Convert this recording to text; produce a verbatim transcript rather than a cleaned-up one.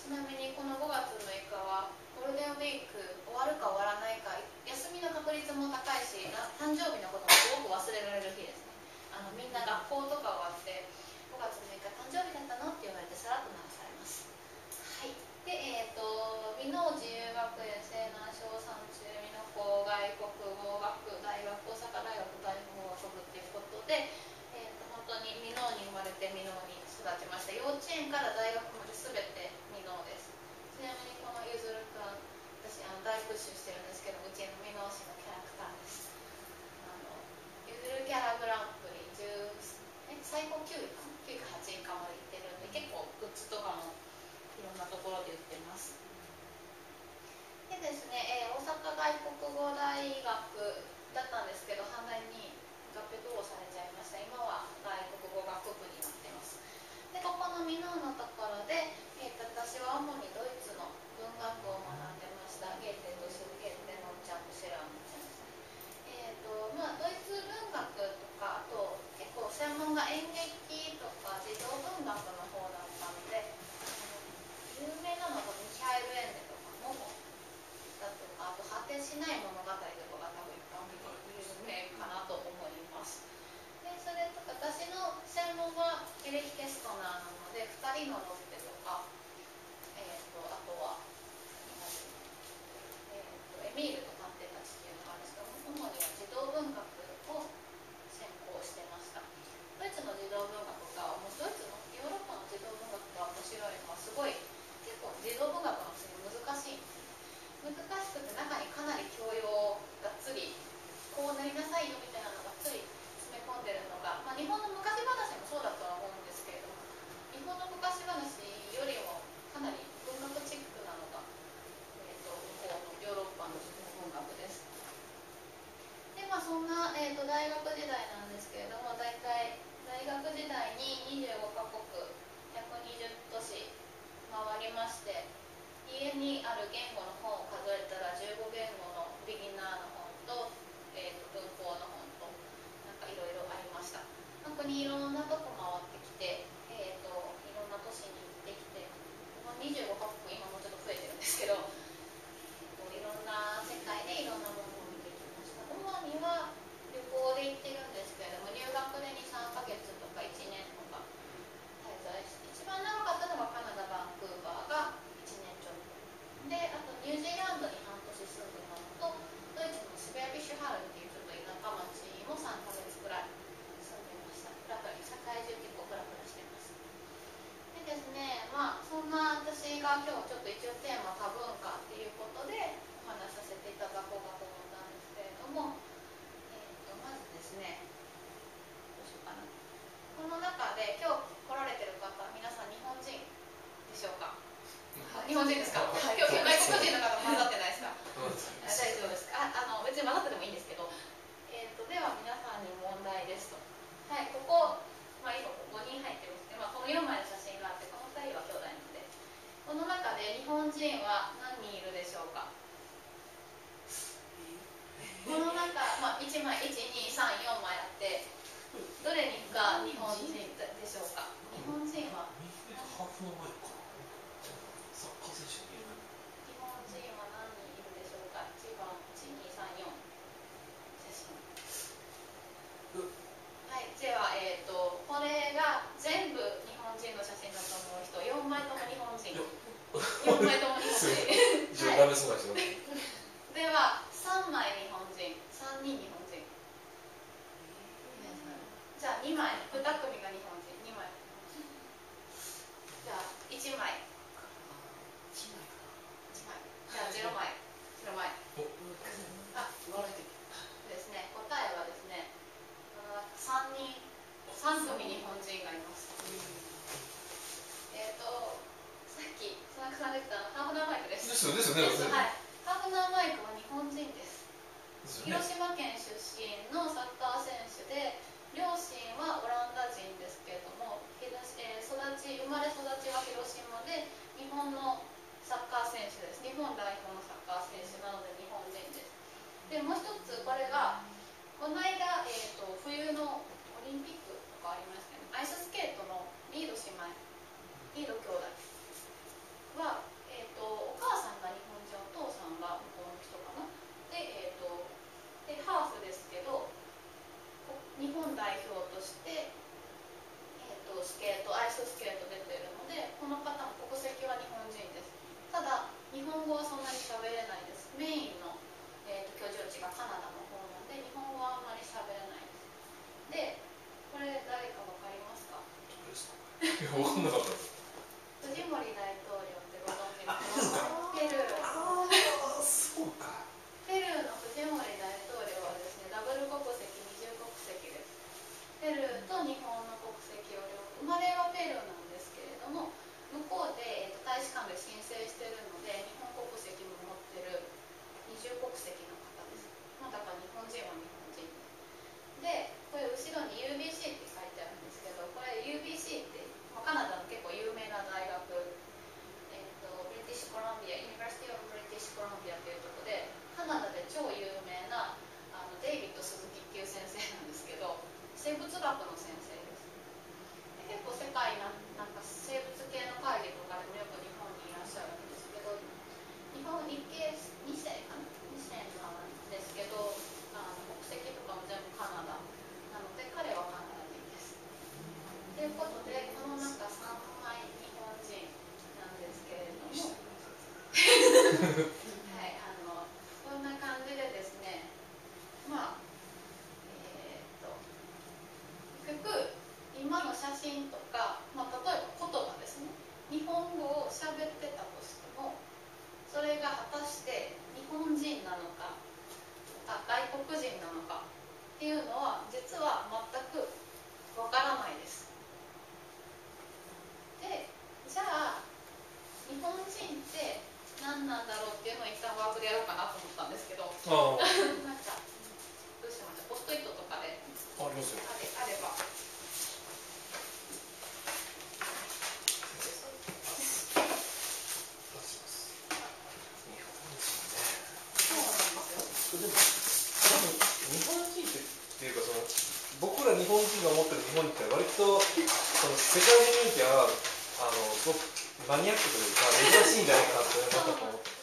ちなみにこのごがつむいかはゴールデンウィーク終わるか終わらないか、休みの確率も高いし、誕生日のこともすごく忘れられる日ですね。あのみんな学校とか終わってごがつむいか誕生日だったのって言われてさらっと流されます。はい。で、えーと、箕面自由学園西南小三中箕面校外国語学大学大阪大学大法学部っていうことで、えーと、本当に箕面に生まれて箕面に育ちました。幼稚園から大学まで全て箕面です。ちなみにこのゆずるくん、私あの大プッシュしてるんですけど、うちの箕面市のキャラクターです。あのゆずるキャラグランプリじゅうえ最高きゅういかきゅういかはちいかまで行ってるんで、結構グッズとかもいろんなところで売ってます。でですね、えー、大阪外国語大学だったんですけど、反対に合併統合されちゃいました。今は外国語学部になっています。で、ここの箕面のところで、えー、私は主にドイツの文学を学んでました。ゲーテとシュゲーテのチャップシェラーの先生。えーとまあ、ドイツ文学とか、あと結構専門が演劇とか児童文学の方だったので、有名なのはミヒャエル・エンネとかモモだとか、あと果てしない物語とかが多分一般的に有名かなと思います。でそれとか私の専門はエレヒ・ケストナーなので、ふたりのロッテとか、えー、とあとは、えー、とエミールと探偵たちっていうのがあるんですけど、主には児童文学を専攻してました。ドイツの児童文学がもうドイツのヨーロッパの児童文学が面白いのは、すごい結構児童文学の次難しいんです。難しくて中にかなり教養がっつりこうなりなさいよみたいなのがっつり詰め込んでるのが、まあ、日本の昔話もそうだとは思うんですけれども、日本の昔話よりもかなり文学チックなのが、えー、と向こうのヨーロッパの文学です。で、まあ、そんな、えー、と大学時代なんですけれども、大体大学時代ににじゅうごかこくひゃくにじゅっとし回りまして、家にある言語の本を数えたらじゅうごげんごのビギナーの本と、えー、と文法の本となんかいろいろありました。本当にいろんなとこ回ってきて、えー、といろんな都市に行ってきて、にじゅうごかこく今もうちょっと増えてるんですけど、えー、といろんな世界でいろんなものを見てきました。主には旅行で行ってるんですけれども、留学でにさんかげつとかいちねんとか滞在して、一番長かったのがカナダ・バンクーバーがいちねんちょっとで、あとニュージーランドに半年住んでたのと、ドイツのスベアビッシュハルっていうちょっと田舎町もさんかげつくらい住んでました。だから世界中結構フラフラしてます。でですね、まあそんな私が今日ちょっと一応テーマ多文化っていうことでお話しさせていただこうかと思ったんですけれども、えー、とまずですね、どうしようかな。この中で今日来られてる方、皆さん日本人でしょうか？日本人ですか？今日外国人の方混ざってないですか？大丈夫ですか？あ、あの別に混ざっててもいいんですけど、えー、とでは皆さんに問題ですと。はい、ここ、まあ、今ごにん入ってるんですけど、まあ、このよんまいの写真があって、このふたりは兄弟なので、この中で日本人は何人いるでしょうか？この中、まあ、いちまい、いち、に、さん、よんまいあって、どれが日本人でしょうか？日本人はハーフの前かな。サッカー選手にいる。 日本人は何人いるでしょうか？いちばん、いち、に、さん、よん写真。はい、では、えー、とこれが全部日本人の写真だと思う人、よんまいとも日本人、よんまいとも日本人一応ダメそうな人。 ではさんまい日本人、さんにん日本人。じゃあにまい、に組が日本人、にまい。じゃあいちまい。いちまい。じゃあゼロまい。ゼロまい。あ、ですね、答えはですね、さんにん、さん組日本人がいます。えっ、ー、と、さっき佐々木さんが言ったハーフナーマイクです。 ですよね。ですよね。 はい。ハーフナーマイクは日本人です。広島県出身のサッカー選手で、両親はオランダ人ですけれども、えー、育ち生まれ育ちは広島で、日本のサッカー選手です。日本代表のサッカー選手なので日本人です。で、もう一つこれがこの間、えー、と冬のオリンピックとかありましたよね。アイススケートのリード姉妹、リード兄弟は、えー、とお母さんが日本人、お父さんが向こうの人かな。で、えー、とでハーフですけど、日本代表として、えー、とスケートアイススケート出てるので、この方も国籍は日本人です。ただ日本語はそんなに喋れないです。メインの、えー、と居住地がカナダの方なので、日本語はあんまり喋れないです。で、これ誰かわかりますか？ どれですか？いや、わかんなかったです。 フジモリ大統領ってご存知ですか？ペルー。 ああ、そうか。 ペルーのフジモリ大統領はですね、ダブル国籍、二重国籍です。ペルーと日本の国籍を両方、生まれはペルーなんですけれども、向こうで、えー、と大使館で申請しているので、日本国籍も持ってる二重国籍の方です。まあ、だから日本人は日本人で、これ後ろに ユービーシー って書いてあるんですけど、これ ユービーシー って、まあ、カナダの結構有名な大学、えー、とブリティッシュコロンビア、ユニバーシティオブブリティッシュコロンビアっていうところで、カナダで超有名なあのデイビッド・鈴木っていう先生なんですけど、生物学の先生です。で、結構世界な、なんか生物系の会議とかでもよく日本にいらっしゃるんですけど、日本日系に世かな、に世なんですけど、あの国籍とかも全部カナダなので、彼はカナダ人です。ということで、この中さんまい日本人なんですけれどもはい、あのこんな感じでですね、まあえー、っと結局今の写真とか、まあ、例えば言葉ですね、日本語を喋ってたとしても、それが果たして日本人なのか外国人なのかっていうのは実は全くわからないです。で、じゃあ日本人って何なんだろうっていうのを一旦ワークでやろうかなと思ったんですけど、 あなんかどうしましょう、ポストイットとかであ、ありますよ。 あれあれば。 でも、多分日本人っていうか、その僕ら日本人が思ってる日本人って割とその世界的に見てはあのすごくマニアックというか珍しいんじゃないかなって思ったと思って。